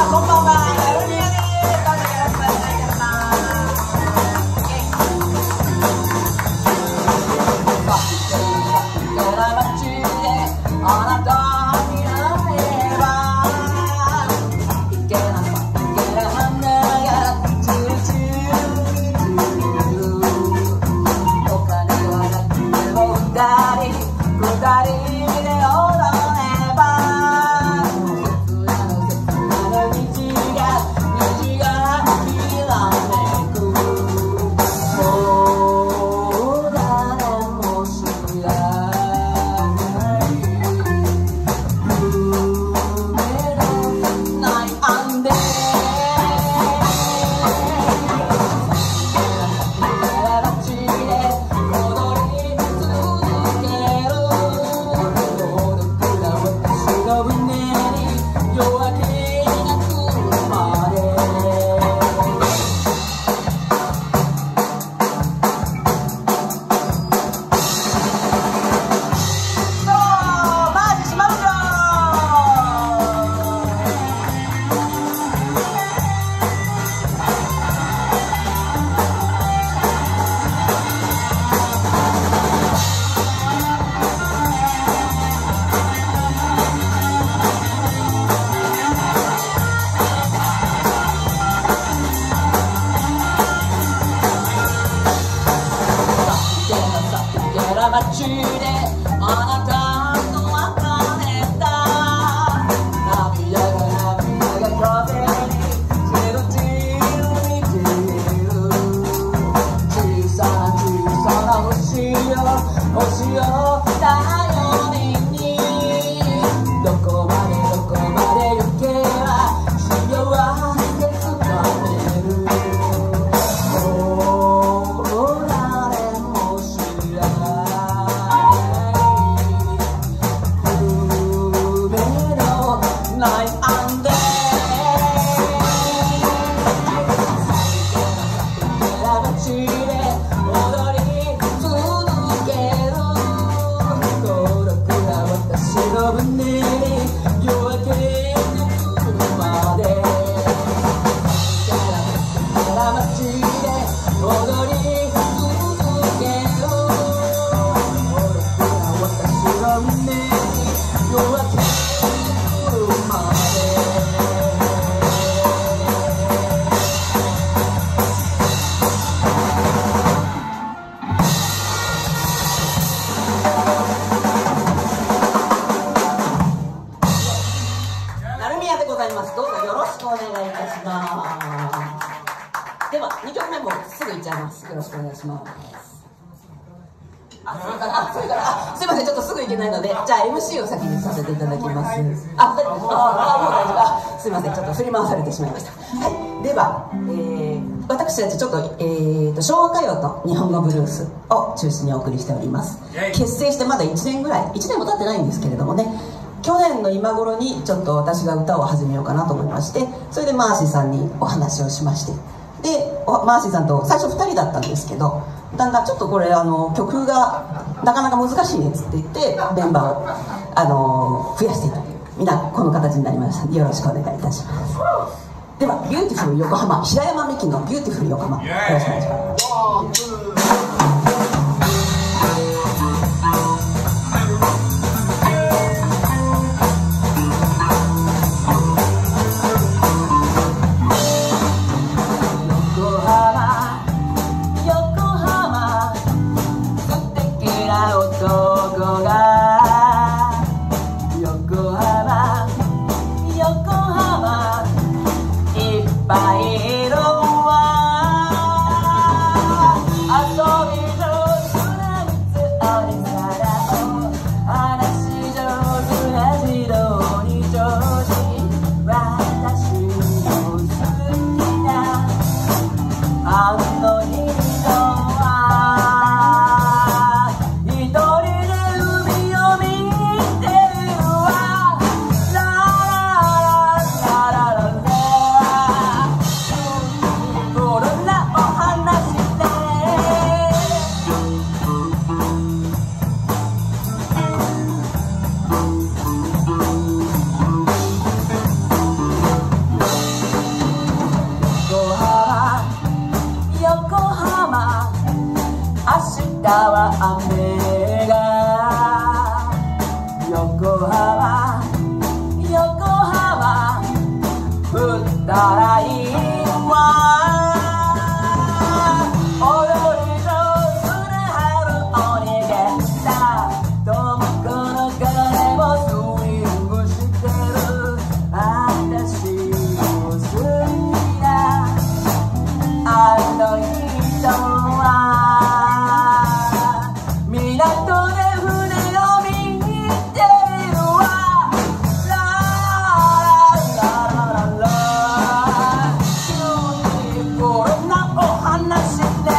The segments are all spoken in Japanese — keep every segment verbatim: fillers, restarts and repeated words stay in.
街であなたと別れた涙が涙が風に散る散る小さな小さな星よ星よ頼りにどこまでどこまで行けば幸せつかめるどうぞよろしくお願いいたします。ではにきょくめもすぐいっちゃいます。よろしくお願いします。あ、それから、あ、それから、あ、すいません、ちょっとすぐいけないので、じゃあ エムシー を先にさせていただきます。あ、大丈夫です。あ、もう大丈夫。あ、すいません、ちょっと振り回されてしまいました。はい、では、えー、私たちちょっと、えーと、昭和歌謡と日本語ブルースを中心にお送りしております。結成してまだいちねんぐらい、いちねんも経ってないんですけれどもね。去年の今頃にちょっと私が歌を始めようかなと思いまして、それでマーシーさんにお話をしまして、でマーシーさんと最初ふたりだったんですけど、だんだんちょっとこれあの曲がなかなか難しいねっつって言ってメンバーをあの増やしていたという、みんなこの形になりましたのでよろしくお願いいたします。ではビューティフル横浜、平山美樹のビューティフル横浜、よろしくお願いします。いっぱいいるわ遊たらいいわ。踊り上手な春おにげした遠くの鐘もスイングしてる。私も好きなあの人は港で船を見てるわ。ラララララ急にコロナお話で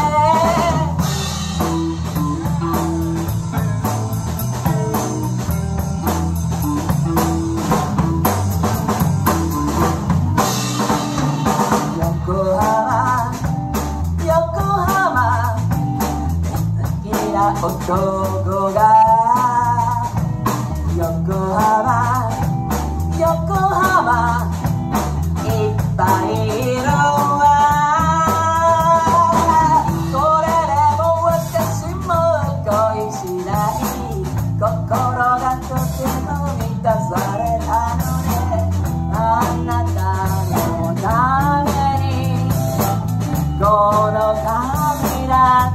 横浜横浜好きな男が横浜横浜いっぱいいるわ。これでも私も恋しない。心がとても満たされたのであなたのためにこの髪だ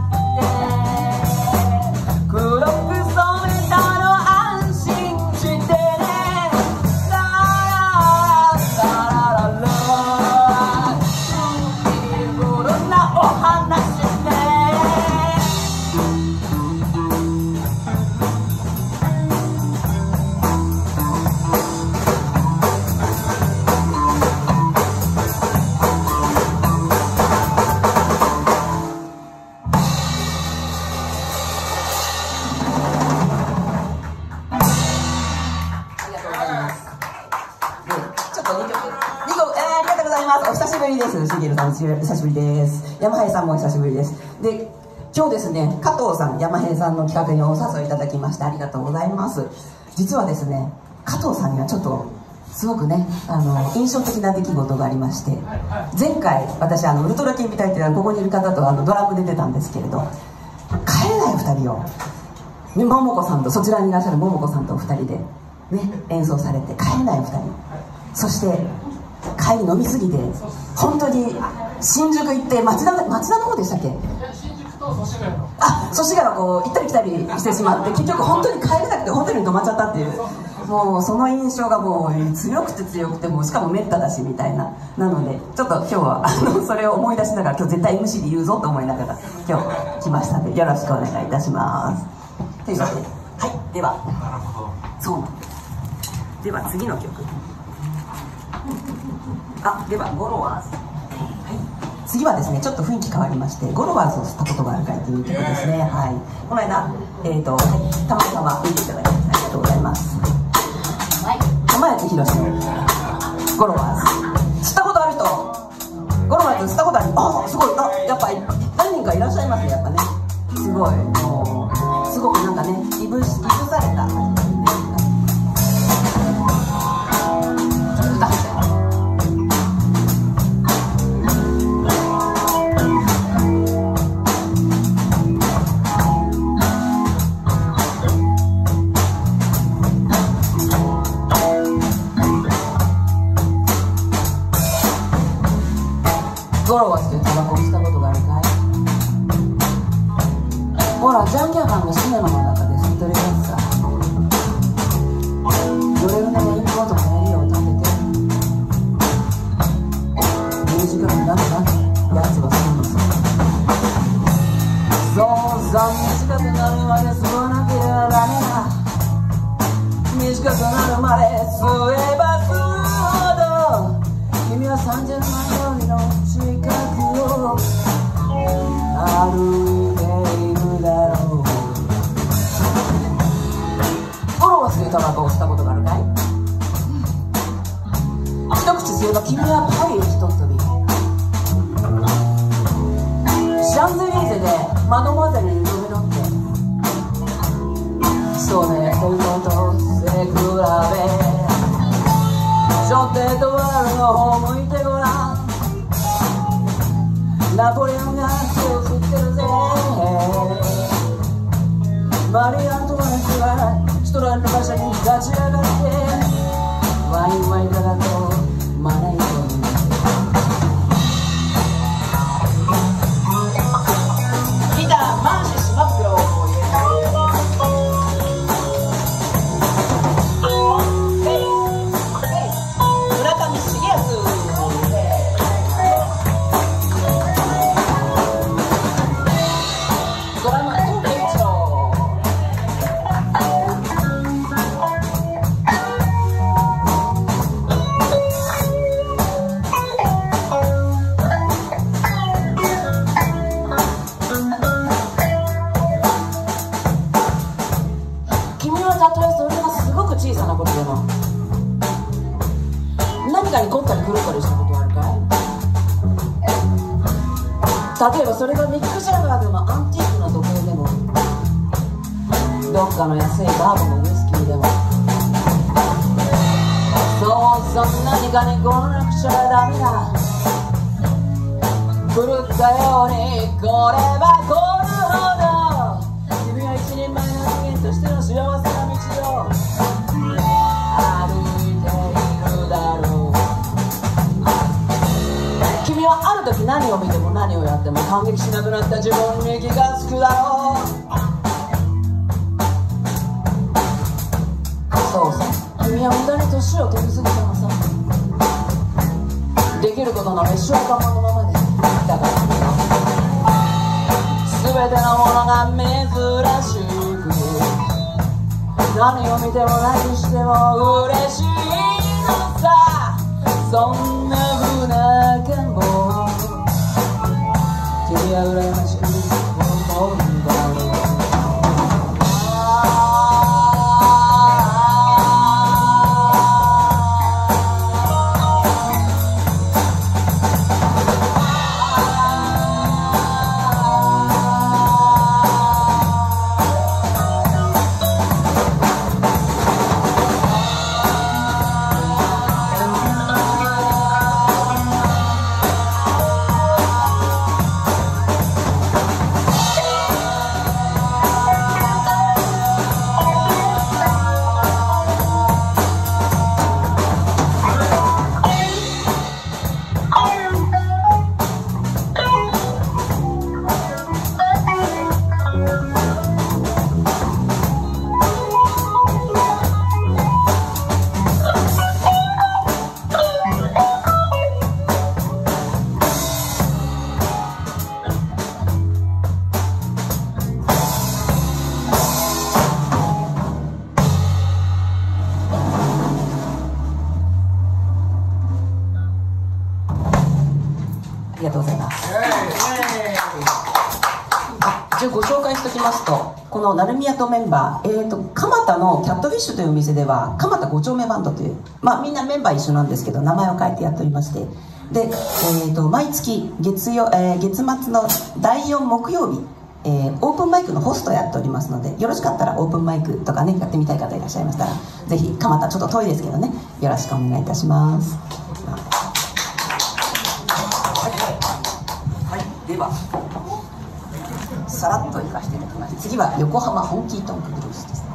って黒く染めたの安心してね。ララララララシンプルなお話ね。お久しぶりです。しげるさん、久しぶりです。山平さんも久しぶりです。で、今日ですね、加藤さん、山平さんの企画にお誘いいただきましてありがとうございます。実はですね、加藤さんにはちょっとすごくね、あの印象的な出来事がありまして、前回私あのウルトラキンビタイっていうのはここにいる方とあのドラムで出たんですけれど、帰れないふたりを、ね、桃子さんとそちらにいらっしゃる桃子さんとお二人で、ね、演奏されて帰れないふたり、そして帰り飲みすぎて本当に新宿行って町田町田の方でしたっけ？ 新宿と祖師ヶ谷のあ祖師ヶ谷こう行ったり来たりしてしまって結局本当に帰れなくてホテルに泊まっちゃったっていう、もうその印象がもう強くて強くてもうしかもめっただしみたいな。なのでちょっと今日はあのそれを思い出しながら今日絶対 エムシー で言うぞと思いながら今日来ましたのでよろしくお願いいたします。というわけで、はい、ではなるほど。 そうなんです。では次の曲、あ、ではゴロワーズ、はい、次はですねちょっと雰囲気変わりましてゴロワーズを吸ったことがあるかいという曲ですね。はい、この間、えーとはい、たまたま見ていただきありがとうございます。はい、玉谷千尋のゴロワーズ吸ったことある人、ゴロワーズ吸ったことある人、あ、すごい、あ、やっぱ何人かいらっしゃいますね。やっぱねすごい、もうすごくなんかねいぶしいぶされた感じですね。歌ってゴロワーズというタバコを吸ったことがあるかい？ほら、ジャンギャガンのシネマの中で吸ってるやつさ。どれぐらいのインポートのエリアを立ててミュージカルになったやつはするのさ。そうさ、短くなるまで吸わなければダメだ。短くなるまで吸えば吸うほど君はさんじゅうまんよりの近くを歩いているだろう。ゴロワーズというタバコを吸ったことがあるかい？一口吸えば君はパリへひとっ飛び。シャンゼリーゼでマドモアゼルに飛び乗ってそれとと背比べショテドワールの方向いてごらん。ナポレオンが手を振ってるぜ。マリー・アントワネットはシュトランの馬車に立ち上がってワインワインだとマネーをかに凝ったり狂ったりしたことあるかい？例えばそれがミック・ジャガーでもアンティークな時計でもどっかの安いバーボンのウイスキーでも、そうそんなに金こなくちゃダメだ。狂ったようにこればこるほど君は一人前の人間としての幸せな道を歩いているだろう。君はある時何を見ても何をやっても感激しなくなった自分に気がつくだろう。そうさ、君は無駄に年を取りすぎたのさ。できることの一生かものままでだから全てのものが珍しく何を見ても何しても嬉しいのさ。そんな風な願望君は羨ましく思うんだろう。ありがとうございます。一応ご紹介しておきますと、この鳴宮とメンバー、えーと、蒲田のキャットフィッシュというお店では蒲田ご丁目バンドという、まあみんなメンバー一緒なんですけど名前を変えてやっておりまして、で、えーと、毎月月曜、えー、月末のだいよん木曜日、えー、オープンマイクのホストやっておりますので、よろしかったらオープンマイクとかねやってみたい方いらっしゃいましたら、ぜひ蒲田ちょっと遠いですけどね、よろしくお願いいたします。ではさらっといかせていただきます。次は横浜ホンキートンクブルースです。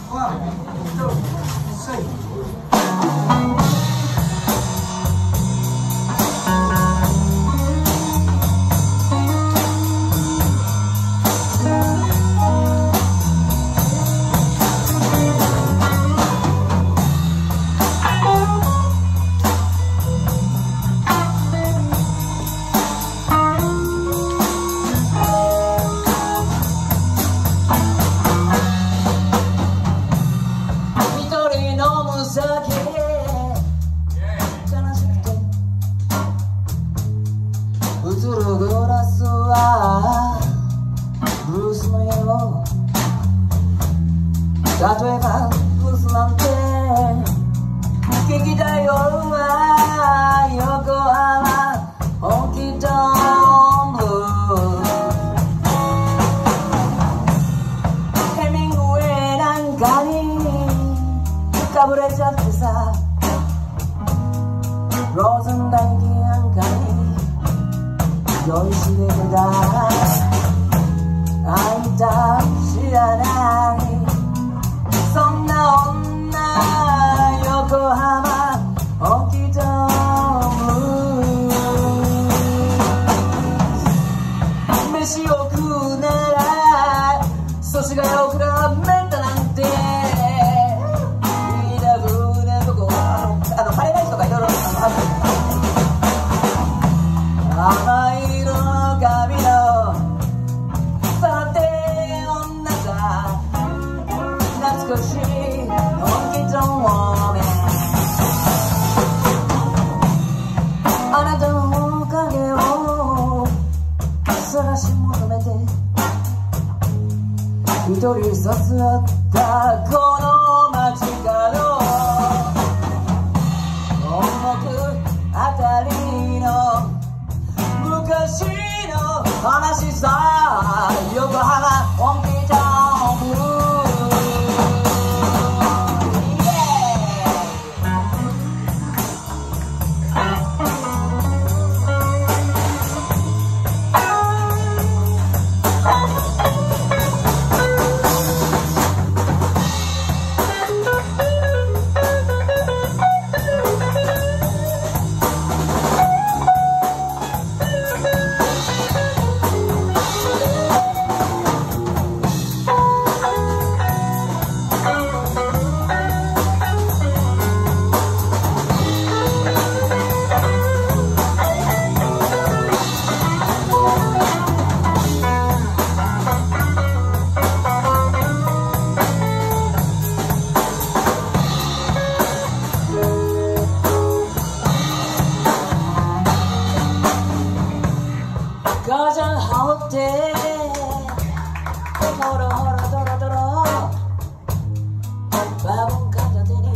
例えばブースなんて聞きたい夜は横浜ホンキートンブルー。ヘミングウェイなんかにかぶれちゃってさ、ローズン大輝なんかに酔いしれてた。あんた知らないそんな女、横浜ホンキートンブルー。飯を食うなら寿司がよくらめたなんていいな風なとこ、あのカレーライスとかいろいろある。甘い色の髪のさて女さ懐かしいホンキートンウォーメン。あなたのおかげを探し求めて一人さすらったこの街角、重く話さ横浜本気タウンブルーガージャン羽織ってほろほろドロドロバボン片手に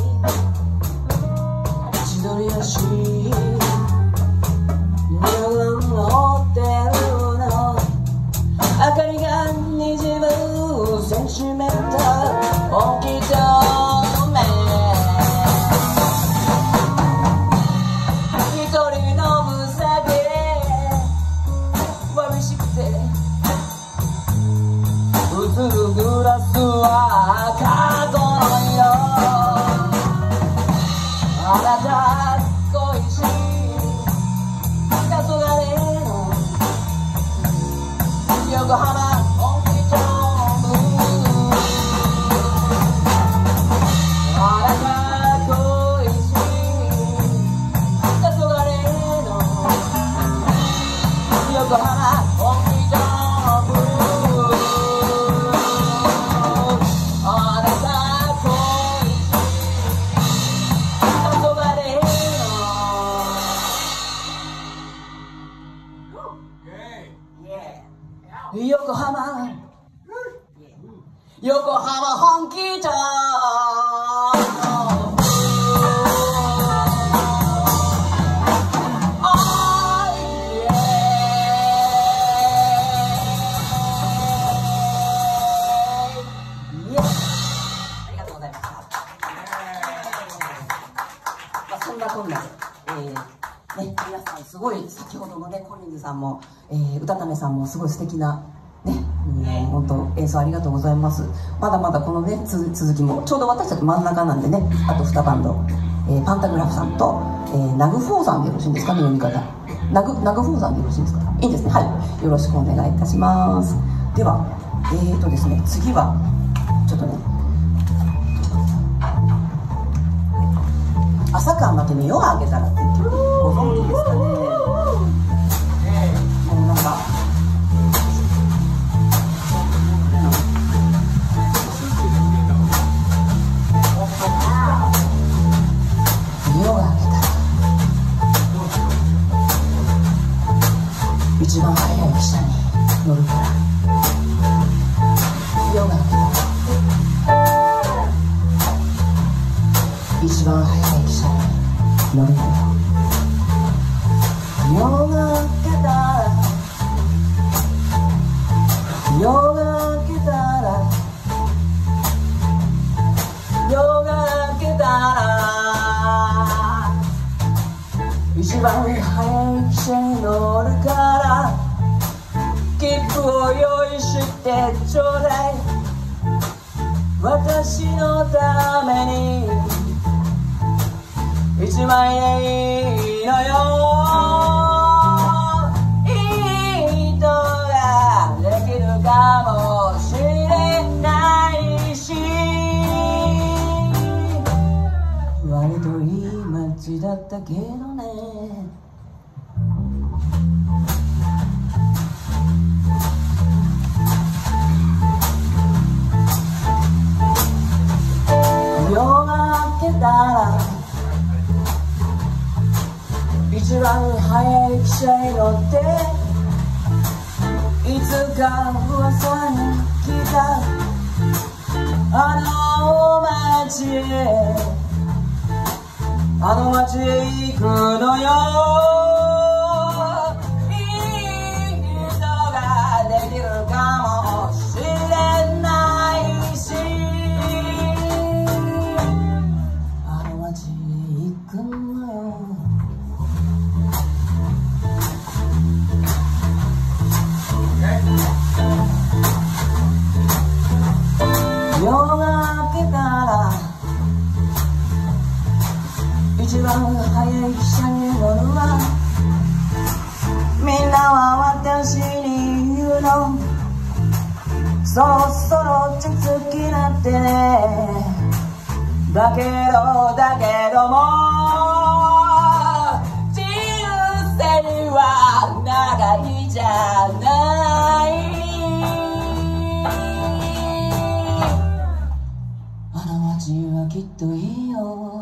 千鳥足夜乗ってるの明かりがにじむセンチメンタル本気とめ一人の無さげ眩しくて映るグラスは過去の色あなた恋し黄昏の横浜本気とブルーあなた恋し黄昏の横浜本気とブルーあなた恋し黄昏の横浜横浜本気とそんなこんなで、えーね、皆さんすごい先ほどのねコリンズさんも、えー、歌ためさんもすごい素敵なね、うん、本当演奏ありがとうございます。まだまだこのねつ続きもちょうど私たち真ん中なんでね、あとにバンド、えー、パンタグラフさんと、えー、ナグフォーさんでよろしいんですかね、読み方ナグナグフォーさんでよろしいですか。いいですね、はい、よろしくお願いいたします。ではえーとですね次はちょっとね朝からまでに夜をあげたらっていう曲ご存知ですかね。もうなんか夜が明けたら一番早い汽車に乗るから夜が明けたら一番早い汽車に乗るのよ。夜が明けたら夜が明けたら夜が明けたら一番早い汽車に乗るから切符を用意してちょうだい私のために一枚でいいのよ。いい人ができるかもしれないし割といい街だったけどね。夜が明けたら一番早い汽車に乗っていつか噂に聞いたあの街へあの街へ行くのよ。いい人がそろそろ落ち着きなってね。だけどだけども人生は長いじゃない。あの街はきっといいよ。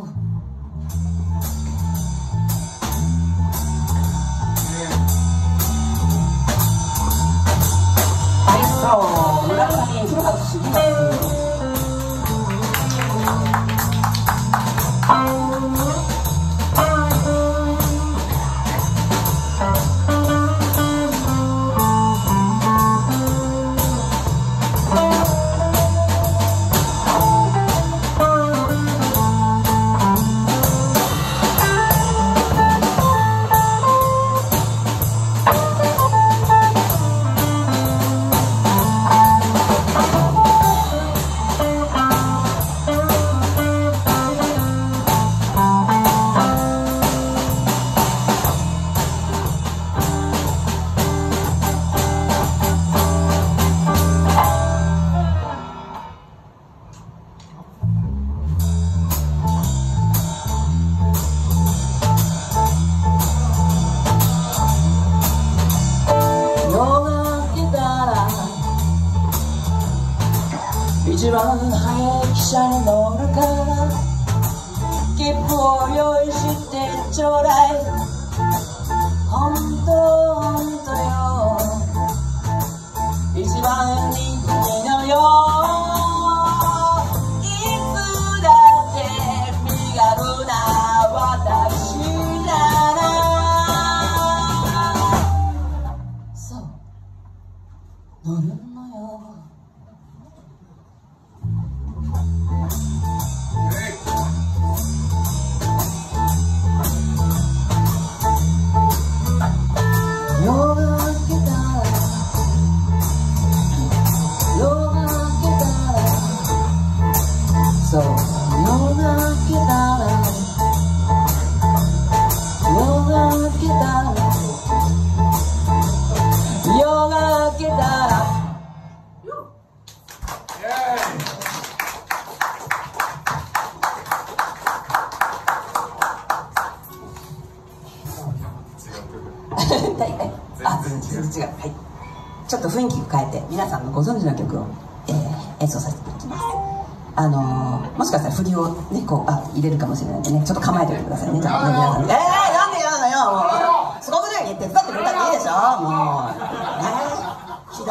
そう村上古畑茂松一番早い汽車に乗るから切符を用意してちょうだい。ほんとほんとよ一番人気のよ。いつだって身軽な私ならそう乗るのよ。そう夜が明けたら夜が明けたら夜が明けたら大体あ全然違う。はい、ちょっと雰囲気を変えて皆さんのご存知の曲を、えー、演奏させていただきます。あのー、もしかしたら振りをねこうあ入れるかもしれないんでね、ちょっと構えておいてくださいね。じゃあね皆さんにえー、なんでやるのよもうすごくね手伝ってくれたらいいでしょもうねえひど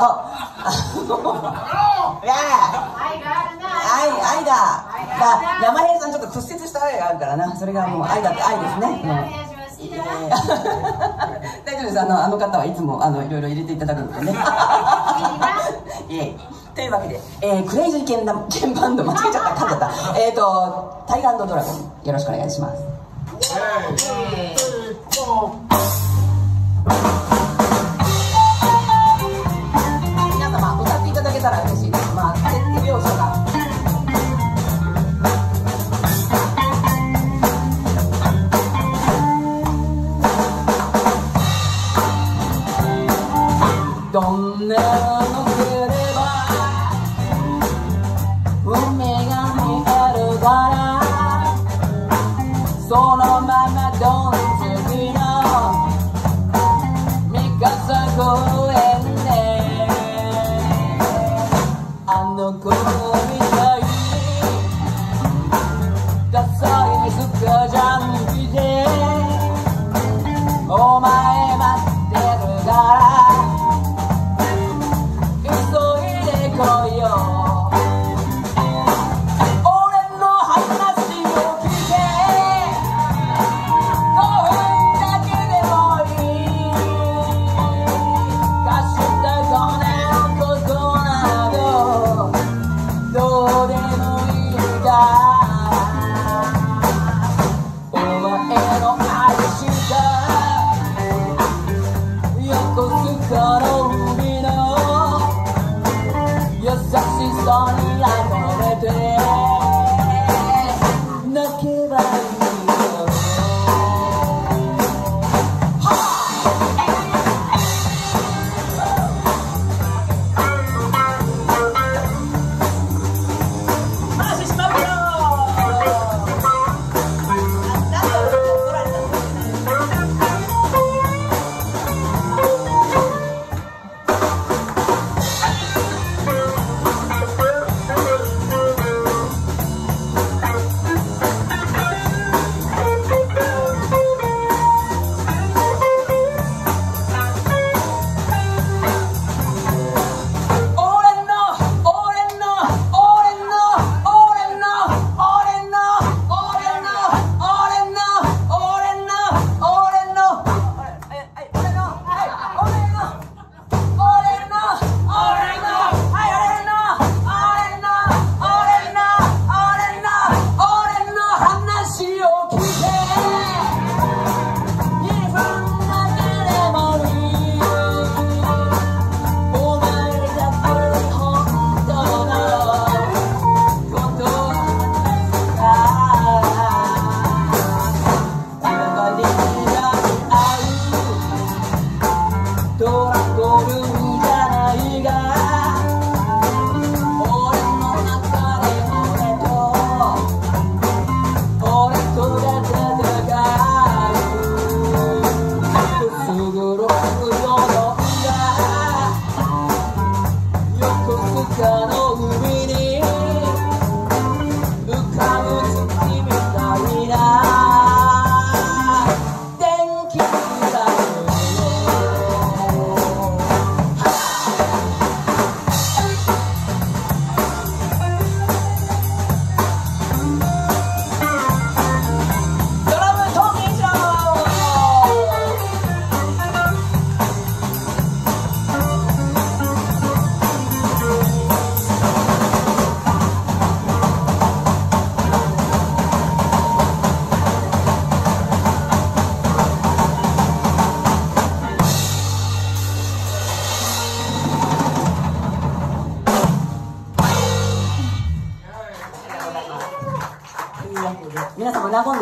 いや愛があるな愛愛だだ生平さんちょっと屈折した愛があるからな、それがもう愛だって愛ですね。うん大丈夫です。あのあの方はいつもあのいろいろ入れていただくのでね。イエイというわけで、えー、クレイジーケンダケンバンド間違えちゃった噛んじゃったえっとタイガー&ドラゴンよろしくお願いします。皆様歌っていただけたら嬉しいです。まあ手拍子がどんなのければ運命が見えるからそのままどんつ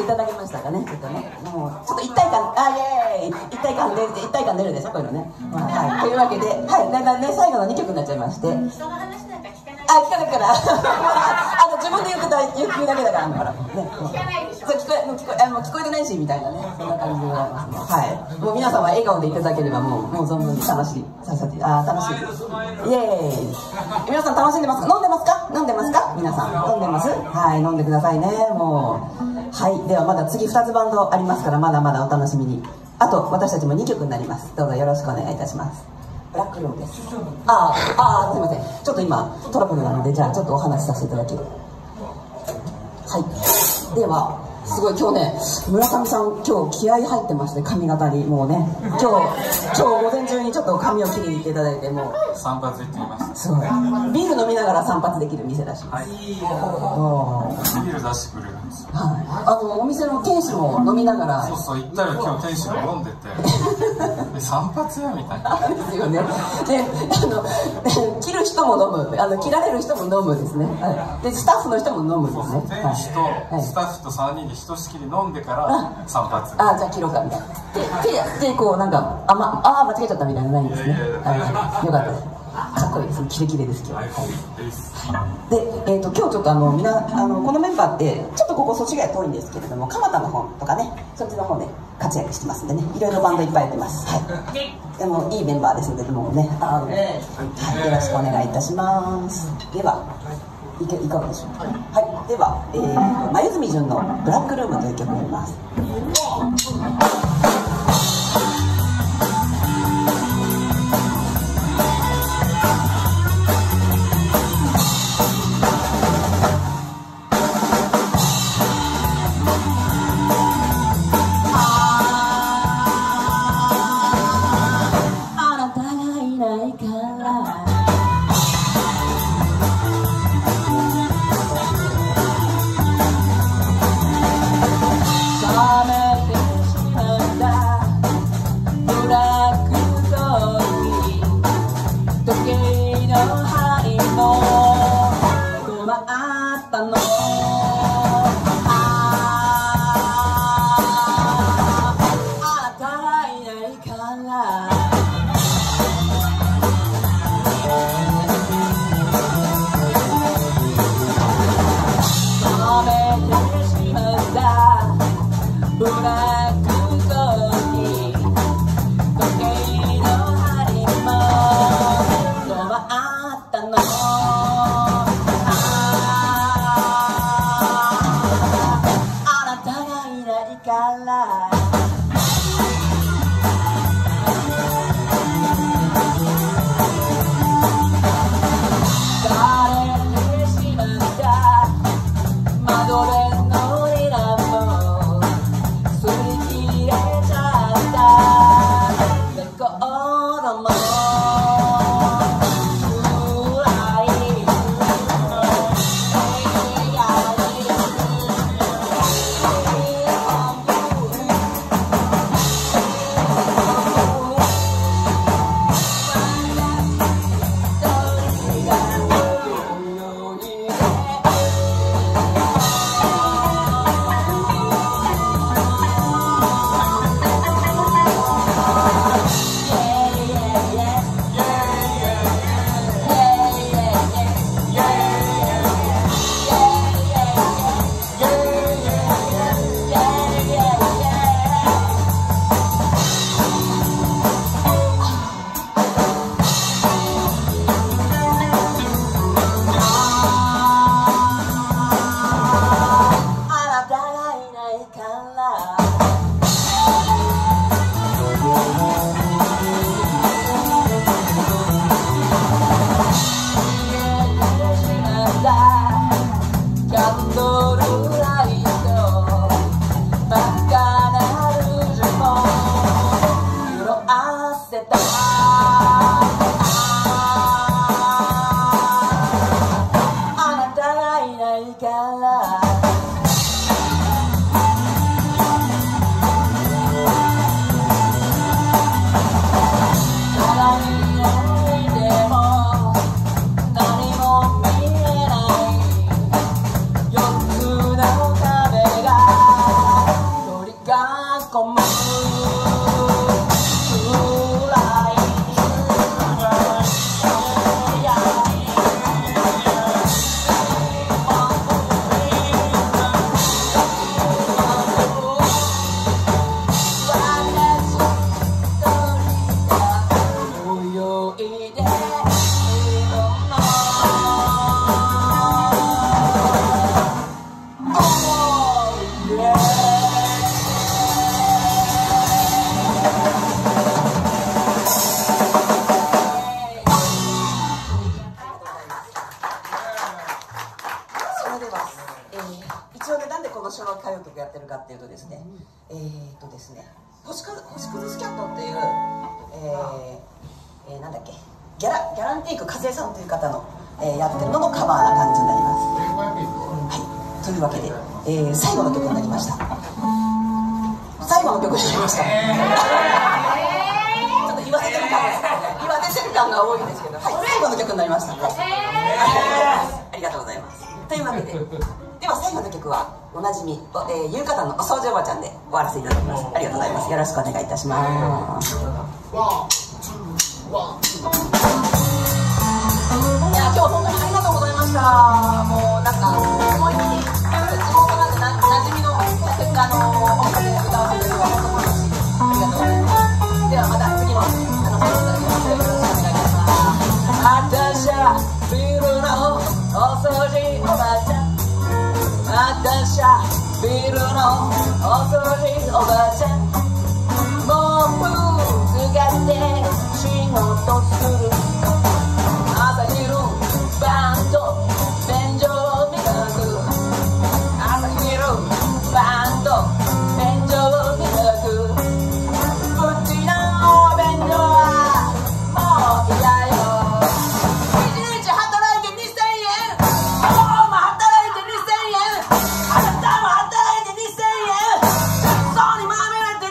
いただけましたかね、ちょっとね、もうちょっと一体感、あ、イエーイ、一体感出る、一体感出るでしょ、こういうのね。まあ、はい、というわけで、はい、だんだんね、最後のにきょくになっちゃいまして。人の話なんか聞かない。あ、聞かないから、あの自分で言ってた、言うだけだから、だから、ね。聞かないでしょ。そう、聞こえ、もう聞こえ、あの聞こえてないしみたいなね、そんな感じでございますね。はい、もう皆様笑顔でいただければ、もう、もう存分に楽しい、させて、あ、楽しいです。イエーイ。皆さん楽しんでますか？飲んでますか？飲んでますか？皆さん飲んでます？はい、飲んでくださいね。もう、はい、ではまだ次ふたつバンドありますから、まだまだお楽しみに。あと私たちもにきょくになります。どうぞよろしくお願いいたします。ブラックルームです。あーあー、すいません、ちょっと今トラブルなので、じゃあちょっとお話しさせていただきます。はい、ではすごい今日ね、村上さん今日気合い入ってまして、髪型にもうね、今日今日午前中にちょっと髪を切りに行っていただいて、もう散髪行ってきました。 すごいビール飲みながら散髪できる店らしいです。はい、 ビール出してくれるんですよ。 はい、あのお店の店主も飲みながら、 そうそう、行ったら今日店主が飲んでてで散髪やみたいなですよね。で、あの切る人も飲む、あの切られる人も飲むですね。はい、でスタッフの人も飲むですね。 そうそう、店主とスタッフとさんにんでひとしきり飲んでから散髪。 ああ、じゃあ切ろうかみたいな。で、でこうなんか、あま、ああ間違えちゃったみたいなのないんですね。はい、よかったです。かっこいいですね、キレキレです今日。はい、で、えー、と今日ちょっとあのみなあのこのメンバーってちょっとここそっちが遠いんですけれども、蒲田の方とかね、そっちの方で活躍してますんでね、いろいろバンドいっぱいやってます。はい、でもいいメンバーですので、もうね、あの、はい、よろしくお願いいたします。ではいけいかがでしょうか。はい、では、えー、黛純の「ブラックルーム」という曲をやります。あなたがいないからあいうとですね、えー、っとですね星屑星屑スキャットっていう、えーえー、なんだっけギャラギャランティーク和江さんという方の、えー、やってるののカバーな感じになります。はい、というわけで、えー、最後の曲になりました。最後の曲になりました。ちょっと言わせてる感が言わせてる感が多いんですけど、はい、最後の曲になりました。ありがとうございます。というわけで、では最後の曲はおなじみ、えー、ゆうかたんのお掃除おばちゃんで終わらせていただきます。ありがとうございます。よろしくお願いいたします。いや、今日本当にありがとうございました。もうなんかすごい地元なんでな馴染みの曲、あの音楽を歌わせていただいて本当にありがとうございます。ではまた次もあのお願いします。よろしくお願いいたします。私はビルのお掃除おばちゃん、私はビルのお掃除おばちゃん、毛布使って仕事する、朝昼晩と便所を磨く、朝昼晩と便所を磨く、うちの便所はもう嫌よ、一日働いてにせんえん、今日も働いてにせんえん、あなたも働いてにせんえん、そうにまみれて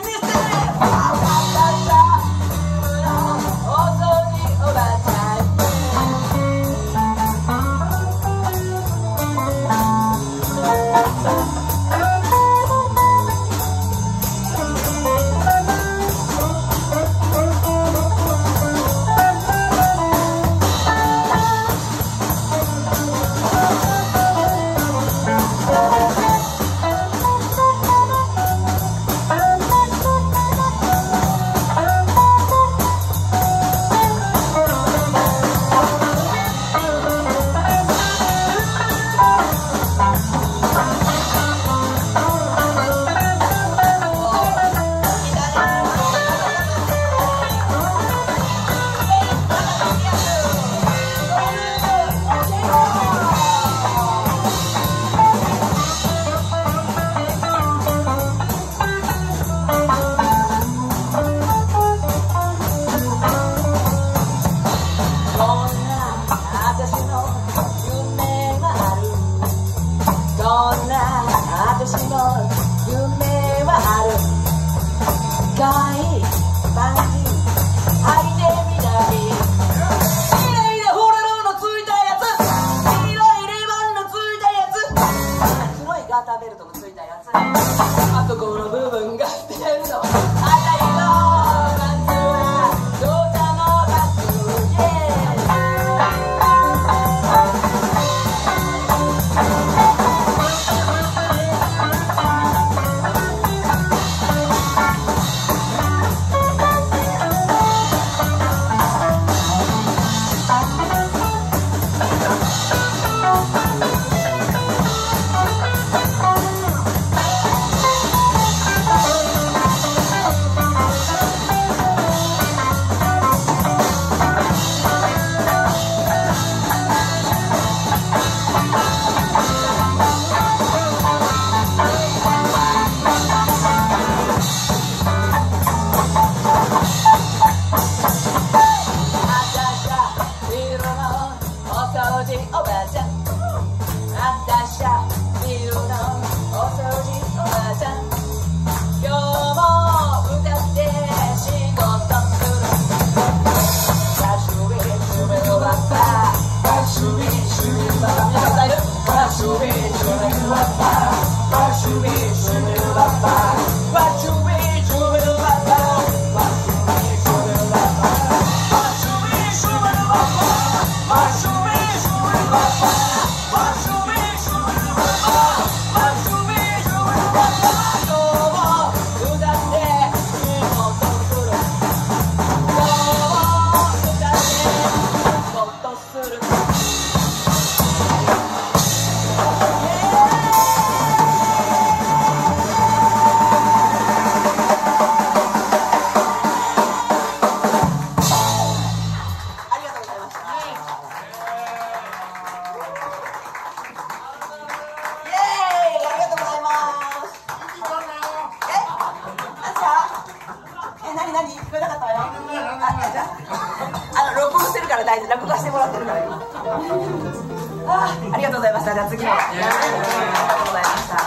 なかったわよ。あ、じゃあ、あの録音してるから大丈夫、録画してもらってるから今。あ、ありがとうございました。じゃあ次の。ありがとうございました。